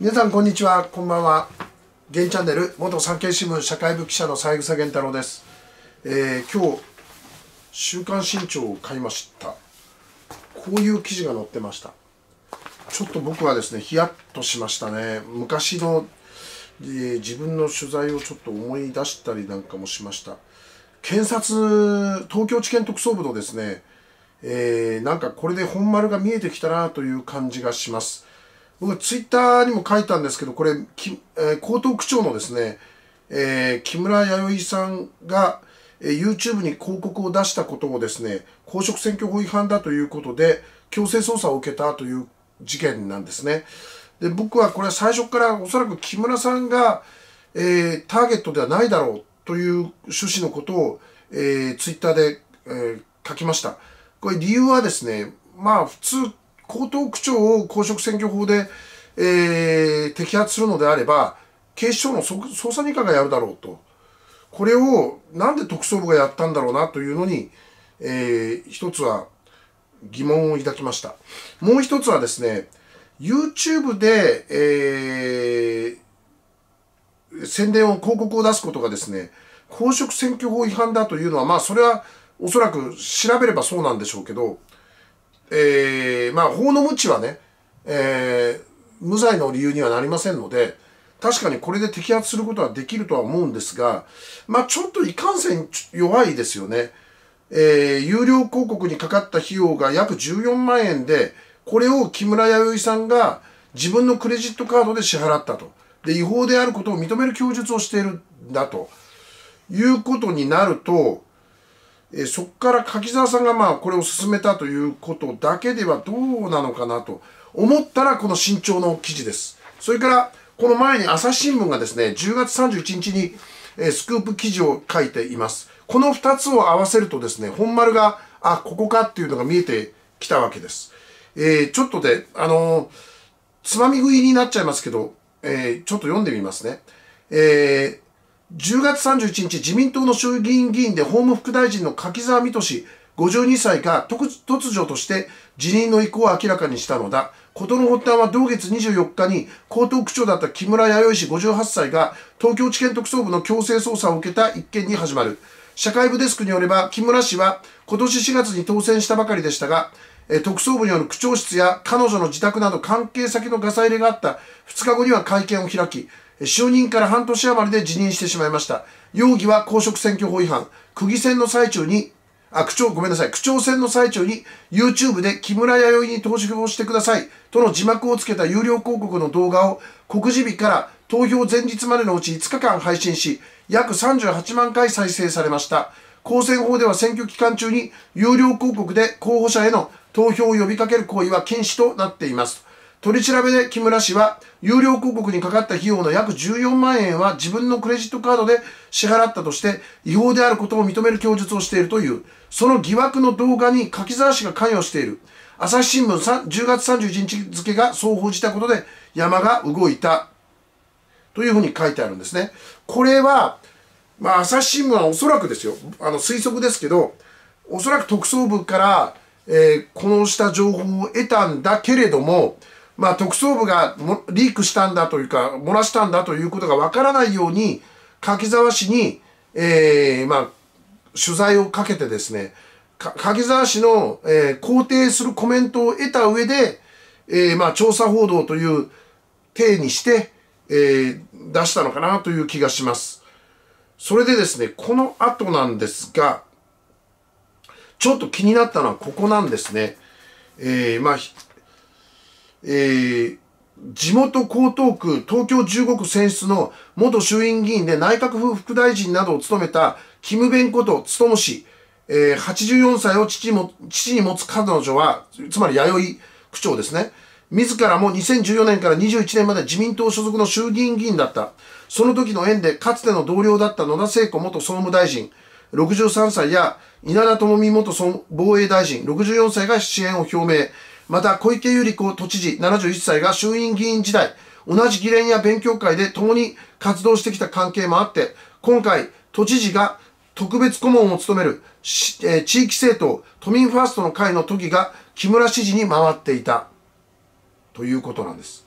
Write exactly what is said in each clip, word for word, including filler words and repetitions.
皆さんこんにちは、こんばんは。現チャンネル元産経新聞社会部記者の三枝源太郎です。えー、今日週刊新潮を買いました。こういう記事が載ってました。ちょっと僕はですねヒヤッとしましたね。昔の、えー、自分の取材をちょっと思い出したりなんかもしました。検察、東京地検特捜部のですね、えー、なんかこれで本丸が見えてきたなという感じがします。僕ツイッターにも書いたんですけど、これ、きえー、江東区長のですね、えー、木村弥生さんが、えー、YouTube に広告を出したことをですね、公職選挙法違反だということで、強制捜査を受けたという事件なんですね。で、僕はこれは最初からおそらく木村さんが、えー、ターゲットではないだろうという趣旨のことを、えー、ツイッターで、えー、書きました。これ理由はですね、まあ普通、江東区長を公職選挙法で、えー、摘発するのであれば、警視庁の捜査二課がやるだろうと。これをなんで特捜部がやったんだろうなというのに、えー、一つは疑問を抱きました。もう一つはですね、YouTube で、えー、宣伝を、広告を出すことがですね、公職選挙法違反だというのは、まあそれはおそらく調べればそうなんでしょうけど、えー、まあ法の無知はね、えー、無罪の理由にはなりませんので、確かにこれで摘発することはできるとは思うんですが、まあちょっといかんせん弱いですよね。えー、有料広告にかかった費用が約じゅうよんまんえんで、これを木村弥生さんが自分のクレジットカードで支払ったと。で、違法であることを認める供述をしているんだということになると、えー、そこから柿沢さんがまあこれを進めたということだけではどうなのかなと思ったら、この新潮の記事です。それからこの前に朝日新聞がですね、じゅうがつさんじゅういちにちに、えー、スクープ記事を書いています。このふたつを合わせるとですね、本丸が、あ、ここかっていうのが見えてきたわけです。えー、ちょっとで、あのー、つまみ食いになっちゃいますけど、えー、ちょっと読んでみますね。えーじゅうがつさんじゅういちにち、自民党の衆議院議員で法務副大臣の柿沢水戸ごじゅうにさいが突如として辞任の意向を明らかにしたのだ。事の発端は同月にじゅうよっかに江東区長だった木村弥生氏ごじゅうはっさいが東京地検特捜部の強制捜査を受けた一件に始まる。社会部デスクによれば、木村氏は今年しがつに当選したばかりでしたが、特捜部による区長室や彼女の自宅など関係先のガサ入れがあったふつかごには会見を開き、就任から半年余りで辞任してしまいました。容疑は公職選挙法違反。区議選の最中に、あ、区長、ごめんなさい。区長選の最中に YouTube で木村弥生に投票してくださいとの字幕をつけた有料広告の動画を告示日から投票前日までのうちいつかかん配信し、約さんじゅうはちまんかい再生されました。公選法では選挙期間中に有料広告で候補者への投票を呼びかける行為は禁止となっています。取り調べで木村氏は、有料広告にかかった費用の約じゅうよんまんえんは自分のクレジットカードで支払ったとして、違法であることを認める供述をしているという。その疑惑の動画に柿沢氏が関与している。朝日新聞じゅうがつさんじゅういちにち付がそう報じたことで、山が動いた。というふうに書いてあるんですね。これは、まあ、朝日新聞はおそらくですよ、あの推測ですけど、おそらく特捜部から、えー、このした情報を得たんだけれども、まあ、特捜部がもリークしたんだというか、漏らしたんだということがわからないように、柿沢氏に、えー、まあ、取材をかけてですね、柿沢氏の、えー、肯定するコメントを得た上で、えー、まあ、調査報道という体にして、えー、出したのかなという気がします。それでですね、この後なんですが、ちょっと気になったのはここなんですね。えー、まあ、えー、地元江東区東京じゅうごく選出の元衆院議員で内閣府副大臣などを務めたキムベンこと務氏、えー、はちじゅうよんさいを父も父に持つ彼女は、つまり弥生区長ですね。自らもにせんじゅうよねんからにじゅういちねんまで自民党所属の衆議院議員だった。その時の縁でかつての同僚だった野田聖子元総務大臣、ろくじゅうさんさいや稲田朋美元防衛大臣、ろくじゅうよんさいが支援を表明。また小池百合子都知事ななじゅういっさいが衆院議員時代、同じ議連や勉強会で共に活動してきた関係もあって、今回都知事が特別顧問を務める、えー、地域政党都民ファーストの会の都議が木村支持に回っていたということなんです。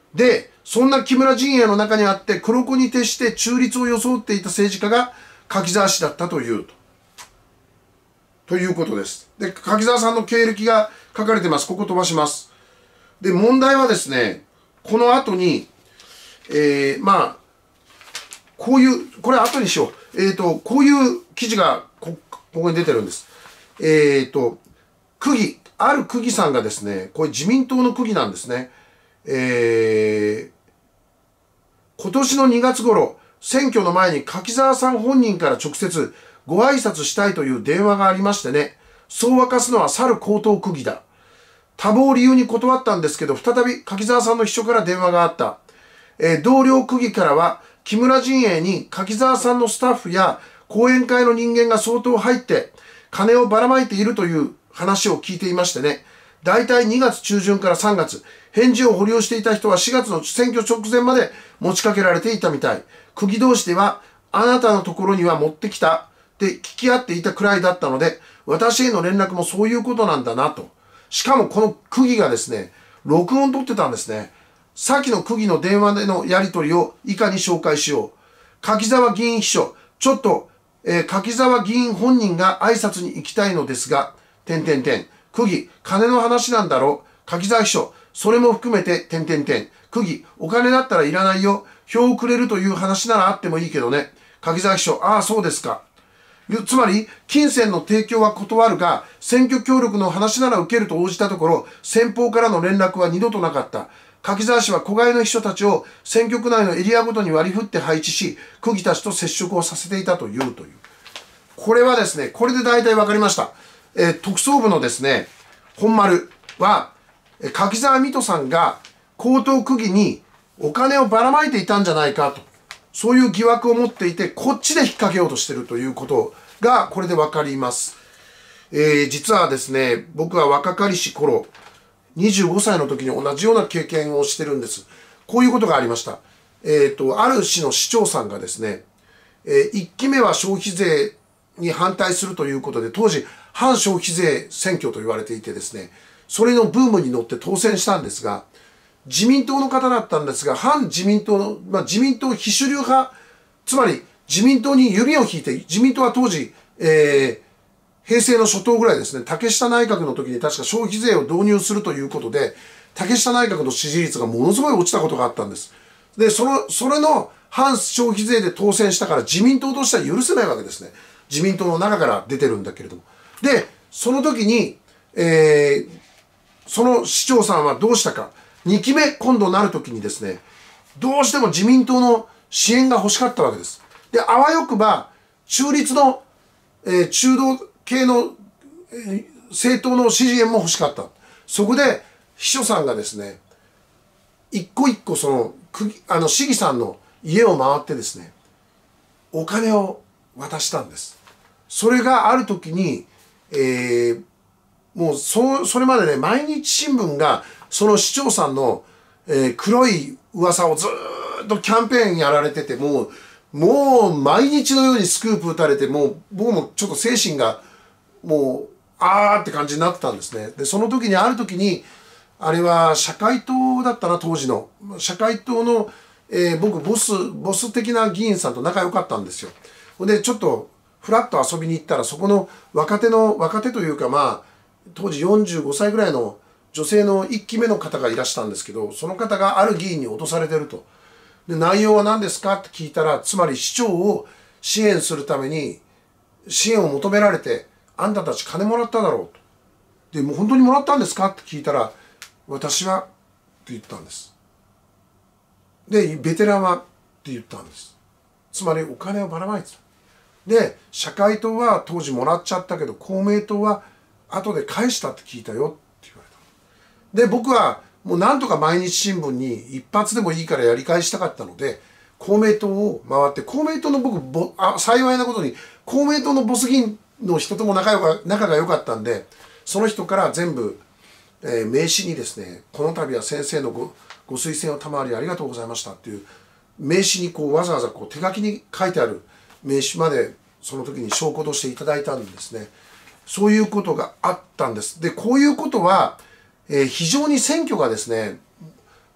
で、そんな木村陣営の中にあって、黒子に徹して中立を装っていた政治家が柿沢氏だったというと。ということです。で、柿沢さんの経歴が書かれてます。ここ飛ばします。で、問題はですね、この後に、えー、まあ、こういう、これ後にしよう。えっと、こういう記事がこ、ここに出てるんです。えっと、区議、ある区議さんがですね、これ自民党の区議なんですね。えー、今年のにがつ頃、選挙の前に柿沢さん本人から直接ご挨拶したいという電話がありましてね、そう明かすのは去る江東区議だ。多忙を理由に断ったんですけど、再び柿沢さんの秘書から電話があった。えー、同僚区議からは、木村陣営に柿沢さんのスタッフや後援会の人間が相当入って、金をばらまいているという話を聞いていましてね、だいたいにがつ中旬からさんがつ、返事を保留していた人はしがつの選挙直前まで持ちかけられていたみたい。区議同士では、あなたのところには持ってきたって聞き合っていたくらいだったので、私への連絡もそういうことなんだなと。しかもこの区議がですね、録音取ってたんですね。さっきの区議の電話でのやり取りを以下に紹介しよう。柿沢議員秘書、ちょっと、えー、柿沢議員本人が挨拶に行きたいのですが、点点点。区議、金の話なんだろう。柿沢秘書、それも含めて、点点点。区議、お金だったらいらないよ。票をくれるという話ならあってもいいけどね。柿沢秘書、ああ、そうですか。つまり、金銭の提供は断るが、選挙協力の話なら受けると応じたところ、先方からの連絡は二度となかった。柿沢氏は子飼いの秘書たちを選挙区内のエリアごとに割り振って配置し、区議たちと接触をさせていたというという。これはですね、これで大体わかりました。えー、特捜部のですね、本丸は、えー、柿沢水戸さんが江東区議にお金をばらまいていたんじゃないかと。そういう疑惑を持っていて、こっちで引っ掛けようとしているということが、これでわかります。えー、実はですね、僕は若かりし頃、にじゅうごさいの時に同じような経験をしてるんです。こういうことがありました。えっと、ある市の市長さんがですね、えー、いっきめは消費税に反対するということで、当時、反消費税選挙と言われていてですね、それのブームに乗って当選したんですが、自民党の方だったんですが、反自民党の、まあ、自民党非主流派、つまり自民党に指を引いて、自民党は当時、えー、平成の初頭ぐらいですね、竹下内閣の時に確か消費税を導入するということで、竹下内閣の支持率がものすごい落ちたことがあったんです。で、その、それの反消費税で当選したから自民党としては許せないわけですね。自民党の中から出てるんだけれども。で、その時に、えー、その市長さんはどうしたか。にきめ今度なる時にですね、どうしても自民党の支援が欲しかったわけです。で、あわよくば、中立の、えー、中道系の、えー、政党の支持援も欲しかった。そこで、秘書さんがですね、一個一個その、あの、市議さんの家を回ってですね、お金を渡したんです。それがある時に、えー、もうそ、それまでね、毎日新聞が、その市長さんの、えー、黒い噂をずーっとキャンペーンやられてて、もう、もう毎日のようにスクープ打たれて、もう僕もちょっと精神が、もう、あーって感じになってたんですね。で、その時に、ある時に、あれは社会党だったな、当時の。社会党の、えー、僕、ボス、ボス的な議員さんと仲良かったんですよ。で、ちょっと、ふらっと遊びに行ったら、そこの若手の、若手というか、まあ、当時よんじゅうごさいぐらいの女性のいっきめの方がいらしたんですけど、その方がある議員に脅されてると。で、内容は何ですかって聞いたら、つまり市長を支援するために、支援を求められて、あんたたち金もらっただろうと。で、もう本当にもらったんですかって聞いたら、私はって言ったんです。で、ベテランはって言ったんです。つまりお金をばらまいてた。で、社会党は当時もらっちゃったけど、公明党は後で返したって聞いたよって言われた。で、僕はもうなんとか毎日新聞に一発でもいいからやり返したかったので、公明党を回って、公明党の僕、ぼあ幸いなことに、公明党のボス議員の人とも仲良か仲が良かったんで、その人から全部、えー、名刺にですね、この度は先生の ご, ご推薦を賜りありがとうございましたっていう名刺にこうわざわざこう手書きに書いてある名刺までその時に証拠としていただいたんですね。そういうことがあったんです。で、こういうことは、えー、非常に選挙がですね、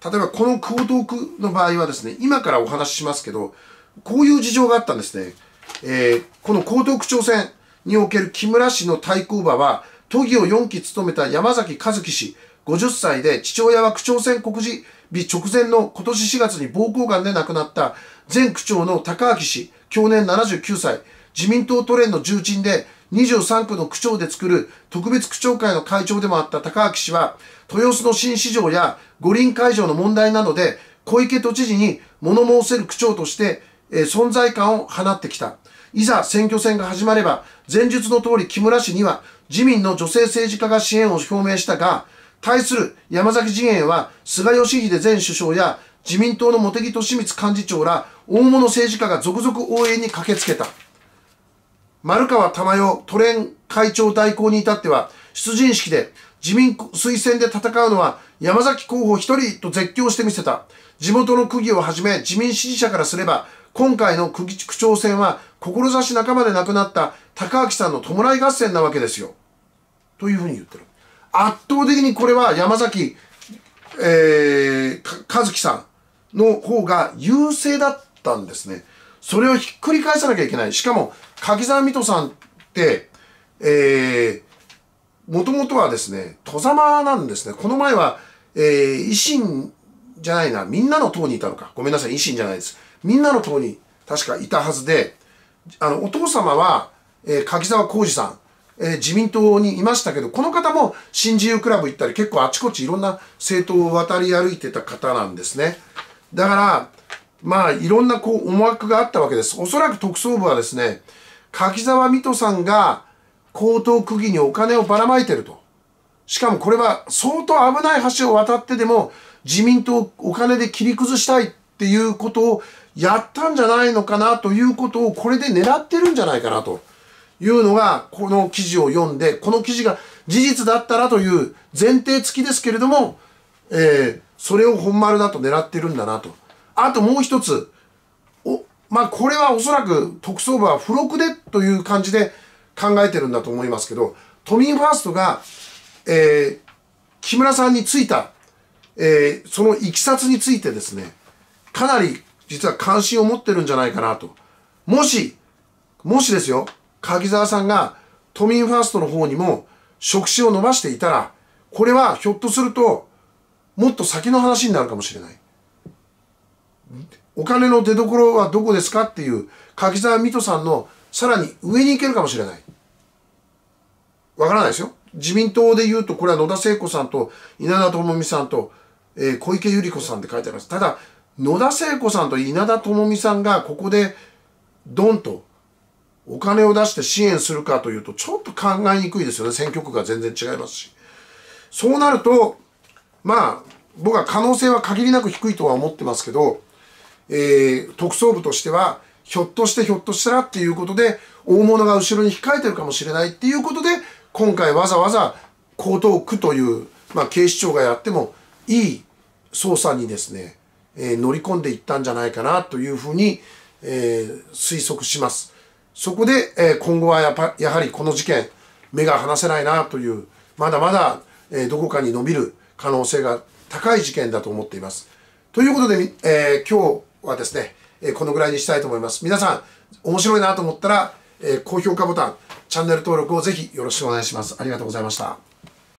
例えばこの江東区の場合はですね、今からお話ししますけど、こういう事情があったんですね。えー、この江東区長選における木村氏の対抗馬は、都議をよんき務めた山崎和樹氏、ごじゅっさいで、父親は区長選告示日直前の今年しがつに膀胱がんで亡くなった前区長の高明氏、享年ななじゅうきゅうさい、自民党都連の重鎮で、にじゅうさんくの区長で作る特別区長会の会長でもあった高明氏は、豊洲の新市場や五輪会場の問題などで、小池都知事に物申せる区長として、えー、存在感を放ってきた。いざ選挙戦が始まれば、前述の通り木村氏には自民の女性政治家が支援を表明したが、対する山崎陣営は菅義偉前首相や自民党の茂木敏光幹事長ら大物政治家が続々応援に駆けつけた。丸川珠代都連会長代行に至っては、出陣式で自民推薦で戦うのは山崎候補一人と絶叫してみせた。地元の区議をはじめ自民支持者からすれば、今回の区議区長選は志半ばで亡くなった高明さんの弔い合戦なわけですよ。というふうに言ってる。圧倒的にこれは山崎、えー、和樹さんの方が優勢だったんですね。それをひっくり返さなきゃいけない。しかも、柿沢水戸さんって、えー、もともとはですね、戸様なんですね。この前は、えー、維新じゃないな、みんなの党にいたのか。ごめんなさい、維新じゃないです。みんなの党に確かいたはずで、あの、お父様は、えー、柿沢浩二さん、えー、自民党にいましたけど、この方も新自由クラブ行ったり、結構あちこちいろんな政党を渡り歩いてた方なんですね。だから、まあ、いろんなこう思惑があったわけです。おそらく特捜部はですね、柿沢水戸さんが江東区議にお金をばらまいてると。しかもこれは相当危ない橋を渡ってでも自民党をお金で切り崩したいっていうことをやったんじゃないのかなということをこれで狙ってるんじゃないかなというのがこの記事を読んで、この記事が事実だったらという前提付きですけれども、えー、それを本丸だと狙ってるんだなと。あともう一つ、おまあこれはおそらく特捜部は付録でという感じで考えてるんだと思いますけど、都民ファーストが、えー、木村さんについた、えー、そのいきさつについてですね、かなり実は関心を持ってるんじゃないかなと。もし、もしですよ、柿沢さんが都民ファーストの方にも触手を伸ばしていたら、これはひょっとするともっと先の話になるかもしれない。お金の出所はどこですかっていう柿沢水戸さんのさらに上に行けるかもしれない。わからないですよ。自民党で言うとこれは野田聖子さんと稲田朋美さんと、えー、小池百合子さんって書いてあります。ただ野田聖子さんと稲田朋美さんがここでドンとお金を出して支援するかというとちょっと考えにくいですよね。選挙区が全然違いますし。そうなるとまあ僕は可能性は限りなく低いとは思ってますけど、えー、特捜部としてはひょっとしてひょっとしたらっていうことで大物が後ろに控えてるかもしれないっていうことで今回わざわざ江東区という、まあ、警視庁がやってもいい捜査にですね、えー、乗り込んでいったんじゃないかなというふうに、えー、推測します。そこで、えー、今後はやっぱやはりこの事件目が離せないなというまだまだ、えー、どこかに伸びる可能性が高い事件だと思っています。ということで、えー、今日はですね、えー、このぐらいにしたいと思います。皆さん面白いなと思ったら、えー、高評価ボタン、チャンネル登録をぜひよろしくお願いします。ありがとうございました。